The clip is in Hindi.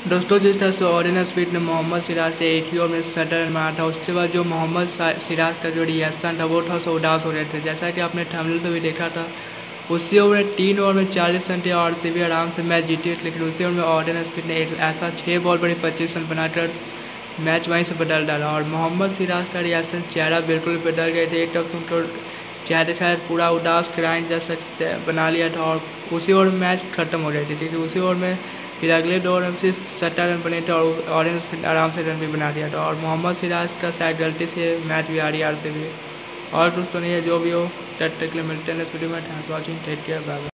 दोस्तों जिस तरह से ऑर्डिनल स्पीड ने मोहम्मद सिराज से एक ही ओवर में 60 रन मारा था, उसके बाद जो मोहम्मद सिराज का जो रिएक्शन था वो था सो उदास हो रहे थे। जैसा कि आपने थंबनेल पे भी देखा था, उसी ओवर में 3 ओवर में 40 रन थे और आरसीबी आराम से मैच जीती। लेकिन उसी ओवर में ऑर्डिनल स्पीड ने एक ऐसा 6 बॉल पर 25 रन बनाकर मैच वहीं से बदल डाला और मोहम्मद सिराज का रिएक्शन चेहरा बिल्कुल बदल गए थे। एक तरफ से उनको चेहरे शायद पूरा उदास क्राइंट जैसा बना लिया था और उसी ओवर में मैच खत्म हो रही थी, क्योंकि उसी ओवर में फिर अगले 2 ओवर में सिर्फ 70 रन बने थे और ऑरेंज आराम से रन भी बना दिया था और मोहम्मद सिराज का शायद गलती से मैच भी हारी आरसीबी। और दोस्तों नहीं है जो भी हो, तब तक के लिए मिलते हैं नेक्स्ट वीडियो में। Thanks for watching, take care, bye bye.